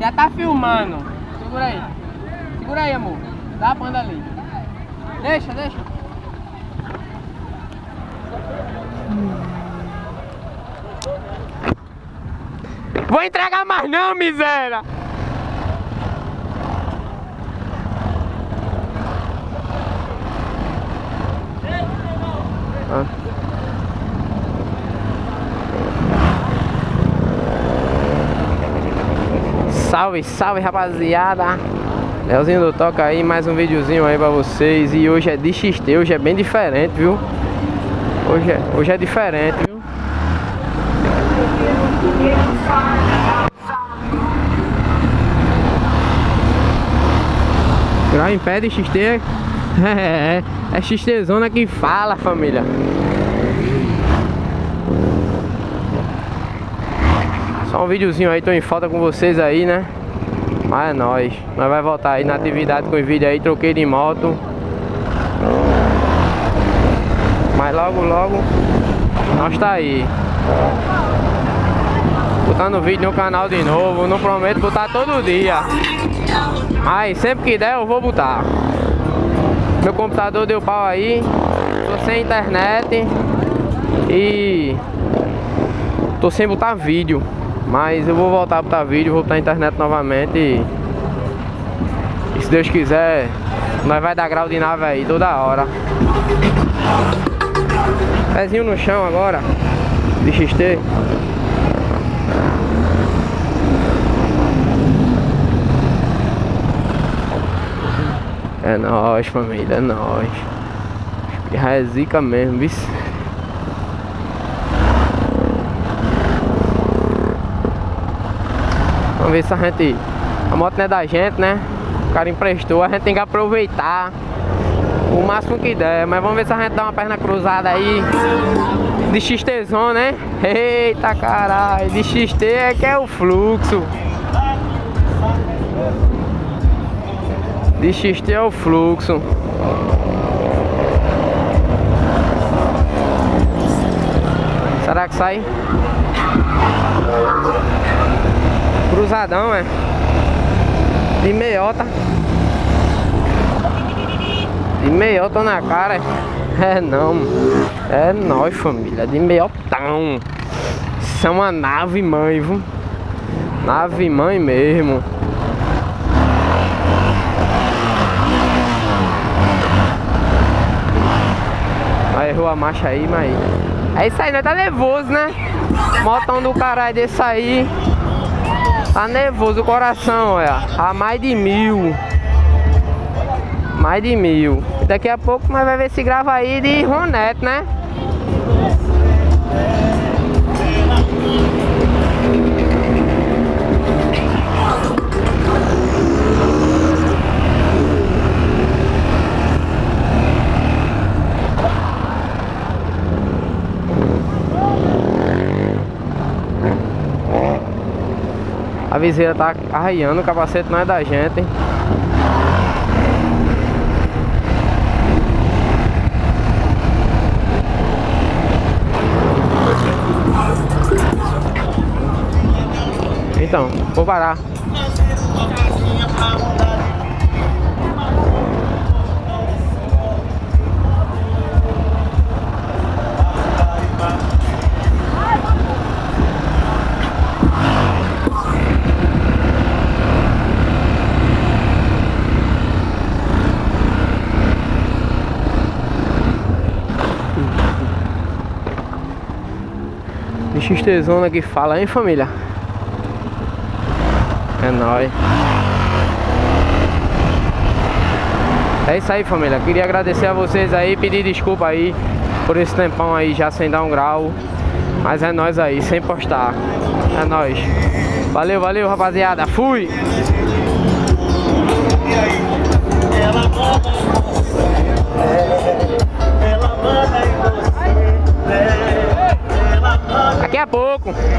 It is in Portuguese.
Já tá filmando. Segura aí. Segura aí, amor. Dá a banda ali. Deixa, deixa. Vou entregar mais não, miséria! Salve, salve, rapaziada! Leozinho do Toca aí, mais um videozinho aí pra vocês. E hoje é de XT, hoje é bem diferente, viu? Hoje é diferente, viu? Grau em pé de XT. É XT Zona que fala, família. Só um videozinho aí, tô em falta com vocês aí, né? Mas é nóis. Nós vai voltar aí na atividade com os vídeos aí. Troquei de moto. Mas logo, logo nós tá aí. Botando vídeo no canal de novo. Não prometo botar todo dia, mas sempre que der eu vou botar. Meu computador deu pau aí. Tô sem internet e tô sem botar vídeo. Mas eu vou voltar a botar vídeo, vou botar a internet novamente e se Deus quiser, nós vai dar grau de nave aí toda hora. Pezinho no chão agora, de XT. É nóis, família, é nóis. Já é zica mesmo, viu? Vamos ver se a moto não é da gente, né? O cara emprestou, a gente tem que aproveitar o máximo que der. Mas vamos ver se a gente dá uma perna cruzada aí de XTzão, né? Eita caralho, de XT é que é o fluxo. De XT é o fluxo. Será que sai? Cruzadão, é? De meiota. De meiota na cara. É não. É nóis, família. De meiotão. Isso é uma nave mãe, viu? Nave mãe mesmo. Aí errou a marcha aí, mas é isso aí, nós tá nervoso, né? Motão do caralho desse aí. Tá nervoso o coração, olha. A mais de 1000. Mais de 1000. Daqui a pouco nós vai ver se grava aí de Ronete, né? A viseira tá arraiando, o capacete não é da gente, hein? Então, vou parar. XTzona que fala, hein, família? É nóis. É isso aí, família. Queria agradecer a vocês aí, pedir desculpa aí por esse tempão aí já sem dar um grau. Mas é nóis aí, sem postar. É nóis. Valeu, valeu, rapaziada. Fui! Daqui a pouco.